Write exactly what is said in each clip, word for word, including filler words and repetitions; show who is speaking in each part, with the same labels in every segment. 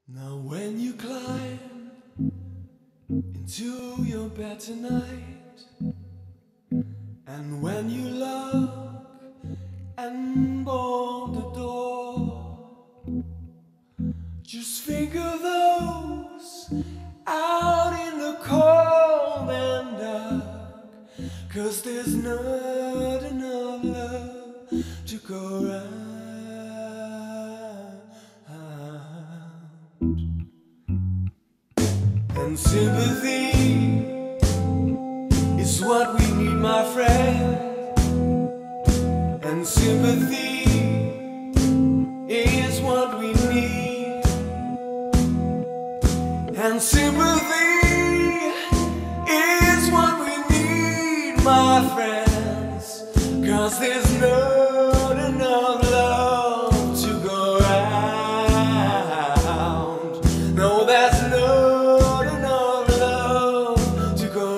Speaker 1: Now when you climb into your bed tonight, and when you lock and bolt the door, just think of those out in the cold and dark, 'cause there's not enough love to go round. And sympathy is what we need, my friend. And sympathy is what we need. And sympathy is what we need, my friends, 'cause there's not enough love to go round. No, there's not enough love to go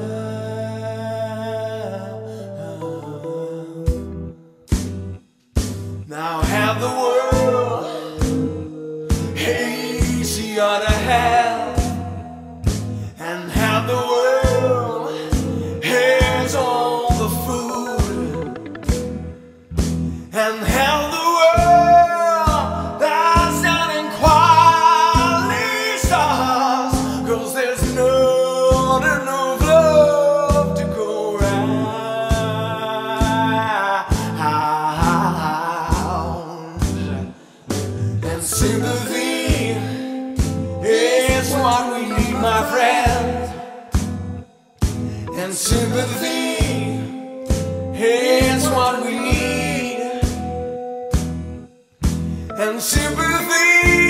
Speaker 1: round. Now have the world hates the other half, and have the world hates all the food, and have the world that's down in quality stars, 'cause there's not enough love to go round. And sympathy is what we need, my friend. And sympathy is what we need. And sympathy